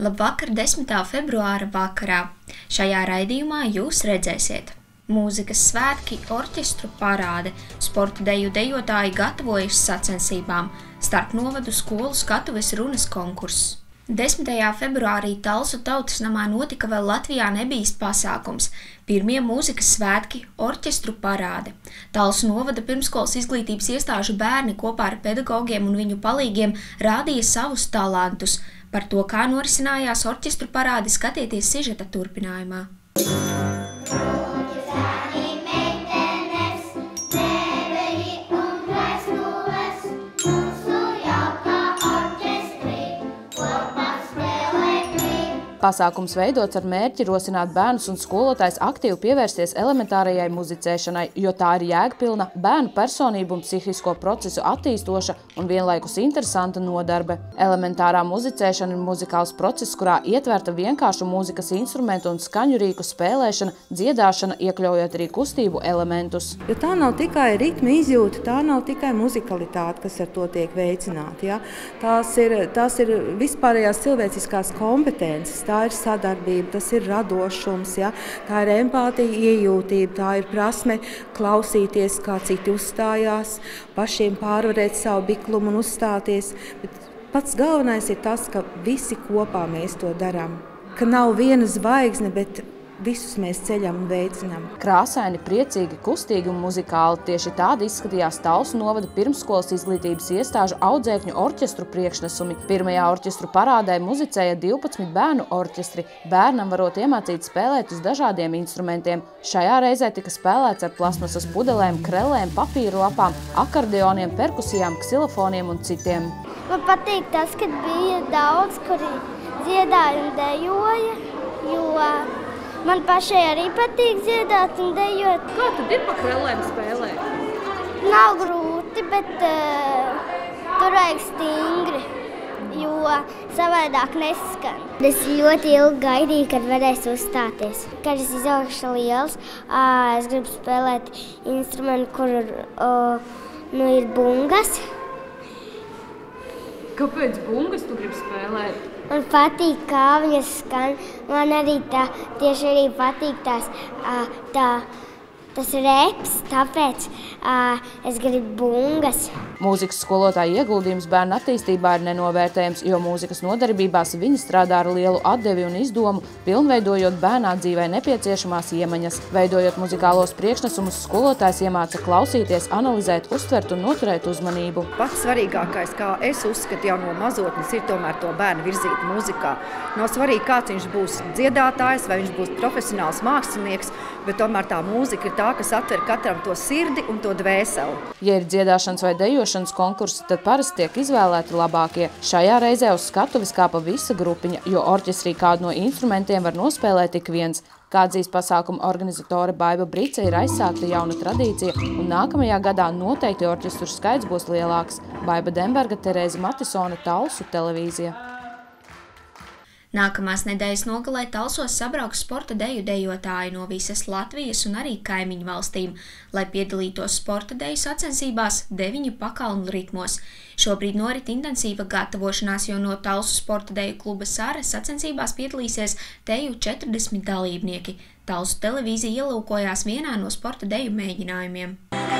Labvakar 10. februāra vakarā. Šajā raidījumā jūs redzēsiet mūzikas svētki, orķestru parāde, sporta deju dejotāji gatavojas sacensībām, starpnovadu skolu skatuves runas konkurss. 10. februārī Talsu tautas namā notika vēl Latvijā nebijis pasākums. Pirmie mūzikas svētki, orķestru parāde. Talsu novada pirmskolas izglītības iestāžu bērni kopā ar pedagogiem un viņu palīgiem rādīja savus talantus. Par to, kā norisinājās orķestru parādi, skatieties sižeta turpinājumā. Pasākums veidots ar mērķi rosināt bērnus un skolotājus aktīvi pievērsties elementārajai muzicēšanai, jo tā ir jēgpilna, bērnu personību un psihisko procesu attīstoša un vienlaikus interesanta nodarbe. Elementārā muzicēšana ir muzikāls process, kurā ietverta vienkāršu mūzikas instrumentu un skaņu rīku spēlēšana, dziedāšana, iekļaujot arī kustību elementus. Jo tā nav tikai ritma izjūta, tā nav tikai muzikalitāte, kas ar to tiek veicināta. Ja? Tās ir vispārējās cilvēciskās kompetences. Tā ir sadarbība, tas ir radošums, ja? Tā ir empātija, iejūtība, tā ir prasme klausīties, kā citi uzstājās, pašiem pārvarēt savu biklumu un uzstāties. Bet pats galvenais ir tas, ka visi kopā mēs to darām. Ka nav viena zvaigzne, bet visus mēs ceļam un veicinām. Krāsaini, priecīgi, kustīgi un muzikāli tieši tādi izskatījās Talsu novada pirmskolas izglītības iestāžu audzēkņu orķestru priekšnesumi. Pirmajā orķestru parādē muzicēja 12 bērnu orķestri, bērnam varot iemācīt spēlēt uz dažādiem instrumentiem. Šajā reizē tika spēlēts ar plasmasas pudelēm, krellēm, papīru lapām, akordeoniem, perkusijām, ksilofoniem un citiem. Man patīk tas, ka bija daudz, kuri dziedāja un dejoja, jo man pašai arī patīk dziedāt un dejot. Kā tad ir pa krellēm spēlēt? Nav grūti, bet tur vajag stingri, jo savādāk neskan. Es ļoti ilgi gaidīju, kad varēšu uzstāties. Kad es izaugšu liels, es gribu spēlēt instrumentu, kur ir bungas. Kāpēc bungas tu gribi spēlēt? Man patīk, kā viņas skan. Man arī tieši arī patīk tas reps, tāpēc es gribu bungas. Mūzikas skolotāja ieguldījums bērnu attīstībā ir nenovērtējams, jo mūzikas nodarbībās viņi strādā ar lielu atdevi un izdomu, pilnveidojot bērnā dzīvē nepieciešamās iemaņas. Veidojot muzikālos priekšnesumus, skolotājs iemāca klausīties, analizēt, uztvert un noturēt uzmanību. Pats svarīgākais, kā es uzskatu jau no mazotnes, ir tomēr to bērnu virzīt mūzikā. Nav svarīgi, kāds viņš būs dziedātājs vai viņš būs profesionāls mākslinieks, bet tomēr tā mūzika ir tā, kas atver katram to sirdi un to dvēseli. Ja ir dziedāšanas vai dejošanas konkursi, tad parasti tiek izvēlēti labākie. Šajā reizē uz skatuves kāpa visa grupiņa, jo orķestrī kādu no instrumentiem var nospēlēt tik viens. Kā atzīst pasākuma organizatore Baiba Brice, ir aizsākta jauna tradīcija, un nākamajā gadā noteikti orķestru skaits būs lielāks. Baiba Demberga, Terēze Matisone, Talsu televīzija. Nākamās nedēļas nogalē Talsos sabrauks sporta deju dejotāji no visas Latvijas un arī kaimiņu valstīm, lai piedalītos sporta deju sacensībās 9 pakalnu ritmos. Šobrīd norit intensīva gatavošanās, jo no Talsu sporta deju kluba Sara sacensībās piedalīsies teju 40 dalībnieki. Talsu televīzija ielūkojās vienā no sporta deju mēģinājumiem.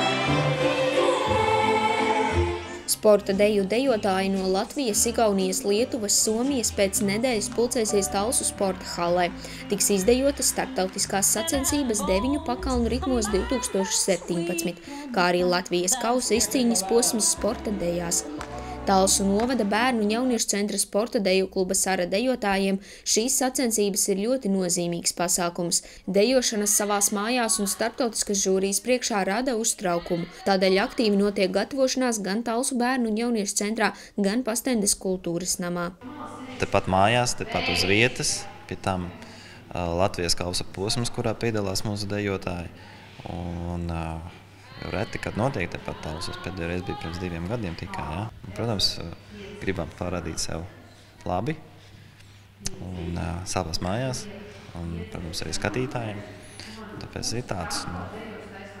Sporta deju dejotāji no Latvijas, Igaunijas, Lietuvas, Somijas pēc nedēļas pulcēsies Talsu sporta hallē. Tiks izdejotas starptautiskās sacensības 9 pakalnu ritmos 2017, kā arī Latvijas kausa izcīņas posms sporta dejās. Talsu novada bērnu un jauniešu centra sporta deju kluba Sara dejotājiem šīs sacensības ir ļoti nozīmīgs pasākums. Dejošanas savās mājās un starptautiskas žūrijas priekšā rada uztraukumu. Tādēļ aktīvi notiek gatavošanās gan Talsu bērnu un jauniešu centrā, gan Pastendes kultūras namā. Tepat mājās, tepat uz vietas, pie tam Latvijas kausa posms, kurā piedalās mūsu dejotāji. Un reti, kad notiek tepat Talsos, pēdējo reizi bija pirms 2 gadiem tikai. Ja? Protams, gribam parādīt sev labi un savās mājās, un, protams, arī skatītājiem. Tāpēc ir tāds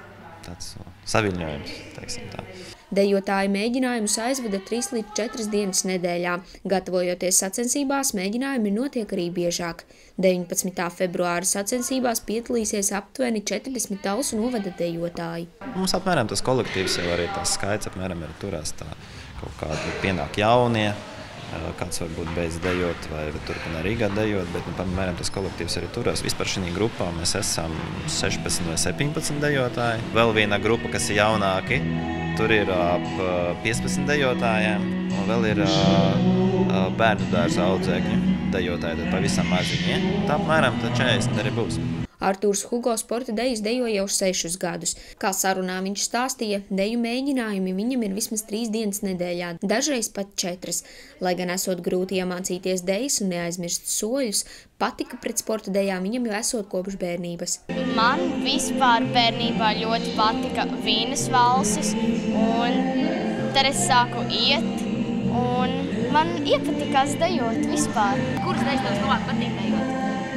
tāds saviļņojums, teiksim tā. Dejotāji mēģinājumus aizvada 3 līdz 4 dienas nedēļā. Gatavojoties sacensībās, mēģinājumi notiek arī biežāk. 19. februāra sacensībās piedalīsies aptuveni 40 Talsu novada dejotāji. Mums apmēram tas kolektīvs jau arī tās skaits apmēram ir turās tā kaut kādi pienāk jaunie, kāds varbūt beidz dejot vai turpina Rīgā dejot, bet apmēram tas kolektīvs arī turās. Vispār šī grupā mēs esam 16 vai 17 dejotāji. Vēl viena grupa, kas ir jaunāki, tur ir ap 15 dejotājiem, un vēl ir bērnu dārza audzēkņu dejotāji, tad pavisam maziņi. Tā apmēram 40 arī būs. Artūrs Hugo sporta dejas dejo jau 6 gadus. Kā sarunā viņš stāstīja, deju mēģinājumi viņam ir vismaz 3 dienas nedēļā, dažreiz pat 4. Lai gan esot grūti iemācīties dejas un neaizmirst soļus, patika pret sporta dejām viņam jau esot kopš bērnības. Man vispār bērnībā ļoti patika Vīnes valsis, un tad es sāku iet, un man iepatikās dejot vispār. Kuras dejas tev labāk patīk dejot?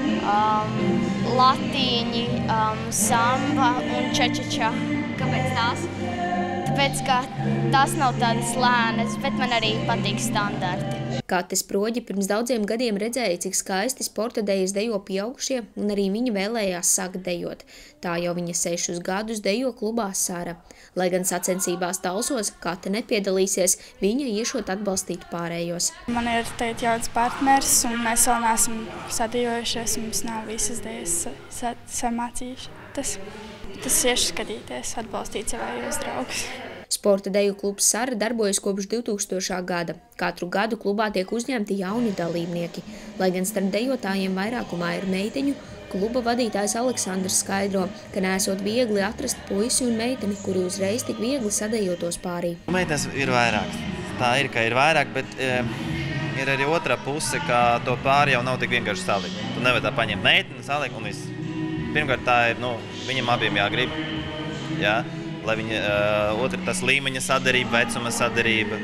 Latīņi, samba un čečeča. Kāpēc tās? Tāpēc, ka tās nav tādas lēnas, bet man arī patīk standarti. Kates Proģi pirms daudziem gadiem redzēja, cik skaisti sporta dejas dejo pieaugušie, un arī viņa vēlējās sākt dejot. Tā jau viņa 6 gadus dejo klubā Sara. Lai gan sacensībās Talsos Kate nepiedalīsies, viņa iešot atbalstīt pārējos. Man ir teikt jauns partners, un mēs vēl neesam sadejojušies, un mums nav visas dejas samācījušas. Tas iešu skatīties, atbalstīt savējos draugus. Sporta deju klubs Sara darbojas kopš 2000. gada. Katru gadu klubā tiek uzņemti jauni dalībnieki. Lai gan starp dejotājiem vairākumā ir meiteņu, kluba vadītājs Aleksandrs skaidro, ka nesot viegli atrast puisi un meiteni, kuri uzreiz tik viegli sadejotos pārī. Meitenes ir vairāk. Tā ir, ka ir vairāk, bet ir arī otrā puse, ka to pāri jau nav tik vienkārši salikt. Tu nevar tā paņemt meiteni, salikt un viss. Pirmkārt, tā ir, viņam abiem jāgrib, jā, lai viņi, otra tas līmeņa sadarība, vecuma sadarība,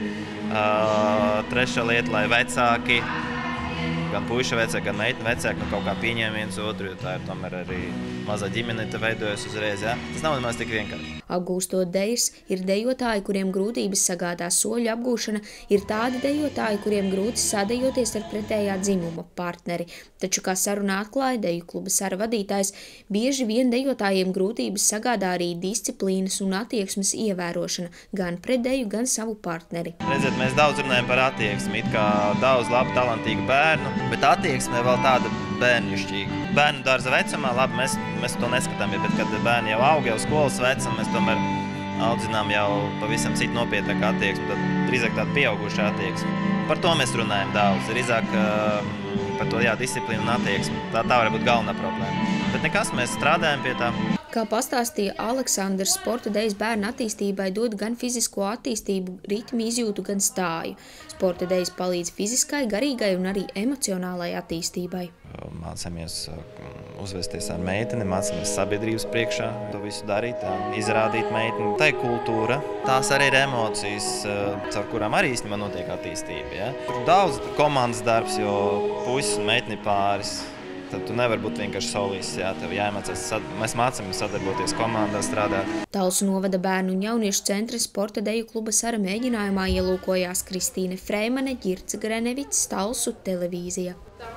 trešā lieta, lai vecāki, gan puiša vecāki, gan meitene vecāki, kaut kā pieņem viens otru, jo tā ir tomēr arī mazā ģimene te veidojas uzreiz, jā. Tas nav nemaz tik vienkārši. Apgūstot dejas, ir dejotāji, kuriem grūtības sagādā soļu apgūšana, ir tādi dejotāji, kuriem grūti sadejoties ar pretējā dzimuma partneri. Taču, kā sarunā atklāja deju kluba Sara vadītājs, bieži vien dejotājiem grūtības sagādā arī disciplīnas un attieksmes ievērošana, gan pret deju, gan savu partneri. Redziet, mēs daudz runājam par attieksmi, it kā daudz labi talantīgu bērnu, bet attieksme vēl tāda bērnišķīga. Bērnu dārza vecumā, labi, mēs to neskatām, bet kad bērni jau aug, jau skolas vecumā, mēs tomēr audzinām jau pavisam citu nopietnāku attieksmi, tad drīzāk tāda pieauguša attieksme. Par to mēs runājam daudz, drīzāk par to disciplīnu un attieksmi. Tā var būt galvenā problēma. Bet nekas, mēs strādājam pie tā. Kā pastāstīja Aleksandrs, sporta dejas bērnu attīstībai dod gan fizisko attīstību, ritmu izjūtu, gan stāju. Sporta dejas palīdz fiziskai, garīgai un arī emocionālai attīstībai. Mācāmies uzvesties ar meiteni, mācāmies sabiedrības priekšā, to visu darīt, izrādīt meiteni. Tā ir kultūra, tās arī ir emocijas, caur kurām arī īstenībā notiek attīstība. Ja? Tur daudz komandas darbs, jo puisis un meiteni pāris. Tad tu nevar būt vienkārši solists, jā, tev jāiemācās, mēs mācāmies sadarboties komandā, strādāt. Talsu novada bērnu un jauniešu centra sporta deju kluba Sara mēģinājumā ielūkojās Kristīne Freimane, Ģirca Grenevits, Talsu televīzija.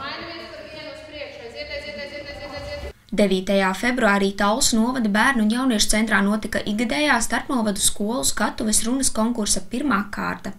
9. februārī Talsu novada bērnu un jauniešu centrā notika ikgadējā starpnovadu skolu skatuves runas konkursa pirmā kārta.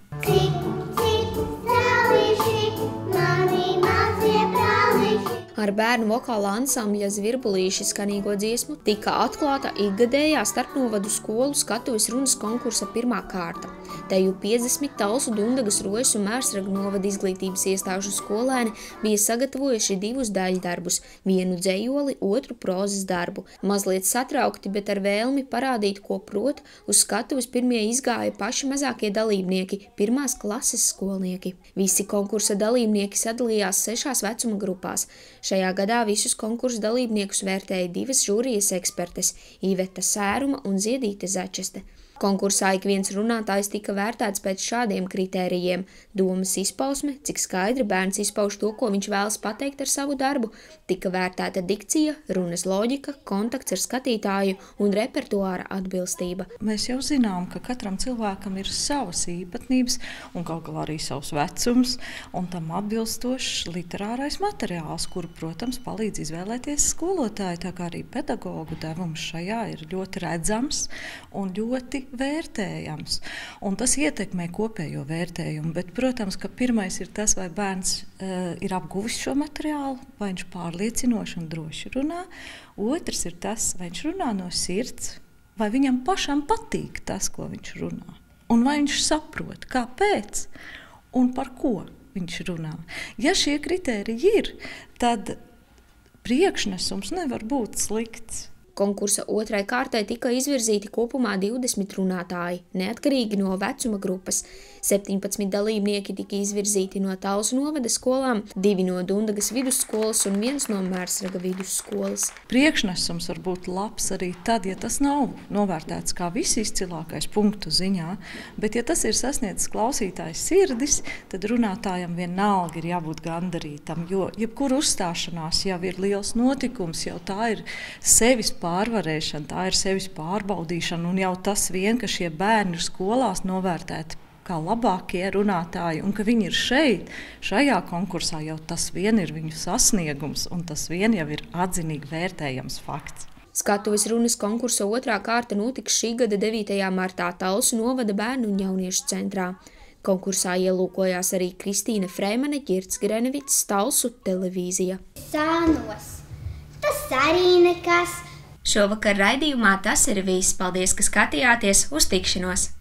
Ar bērnu vokāla ansambļa Zvirbulīši skanīgo dziesmu tika atklāta ikgadējā starpnovadu skolu skatuves runas konkursa pirmā kārta. Teju 50 Talsu, Dundagas, Rojas un Mērsragu novada izglītības iestāžu skolēni bija sagatavojuši 2 daļdarbus, vienu dzejoli, otru prozas darbu. Mazliet satraukti, bet ar vēlmi parādīt, ko prot, uz skatuves pirmie izgāja paši mazākie dalībnieki, 1. klases skolnieki. Visi konkursa dalībnieki sadalījās 6 vecuma grupās. Šajā gadā visus konkursu dalībniekus vērtēja 2 žūrijas ekspertes – Iveta Sēruma un Ziedīte Začeste. Konkursā ik viens runātājs tika vērtēts pēc šādiem kritērijiem – domas izpausme, cik skaidri bērns izpauž to, ko viņš vēlas pateikt ar savu darbu, tika vērtēta dikcija, runas loģika, kontakts ar skatītāju un repertuāra atbilstība. Mēs jau zinām, ka katram cilvēkam ir savas īpatnības un kaut galā arī savs vecums, un tam atbilstošs literārais materiāls, kuru, protams, palīdz izvēlēties skolotāji, tā kā arī pedagogu devums šajā ir ļoti redzams un ļoti vērtējams. Un tas ietekmē kopējo vērtējumu, bet, protams, ka pirmais ir tas, vai bērns ir apguvis šo materiālu, vai viņš pārliecinoši un droši runā. Otrs ir tas, vai viņš runā no sirds, vai viņam pašam patīk tas, ko viņš runā. Un vai viņš saprot, kāpēc un par ko viņš runā. Ja šie kritēriji ir, tad priekšnesums nevar būt slikts. Konkursa otrai kārtai tika izvirzīti kopumā 20 runātāji, neatkarīgi no vecuma grupas. 17 dalībnieki tika izvirzīti no Talsu novada skolām, 2 no Dundagas vidusskolas un 1 no Mērsraga vidusskolas. Priekšnesums var būt labs arī tad, ja tas nav novērtēts kā visizcilākais punktu ziņā, bet ja tas ir sasniedzis klausītājs sirdis, tad runātājam vienalga ir jābūt gandarītam, jo jebkura uzstāšanās jau ir liels notikums, jau tā ir sevis pārvarēšana, tā ir sevis pārbaudīšana, un jau tas vien, ka šie bērni ir skolās novērtēti kā labākie runātāji, un ka viņi ir šeit, šajā konkursā, jau tas vien ir viņu sasniegums, un tas vien jau ir atzinīgi vērtējams fakts. Skatuves runas konkursa otrā kārta notiks šī gada 9. martā Talsu novada bērnu un jauniešu centrā. Konkursā ielūkojās arī Kristīna Freimane, Girts Grenevits, Talsu televīzija. Sānos. Tas arī nekas. Šovakar raidījumā tas ir viss. Paldies, ka skatījāties. Uz tikšanos!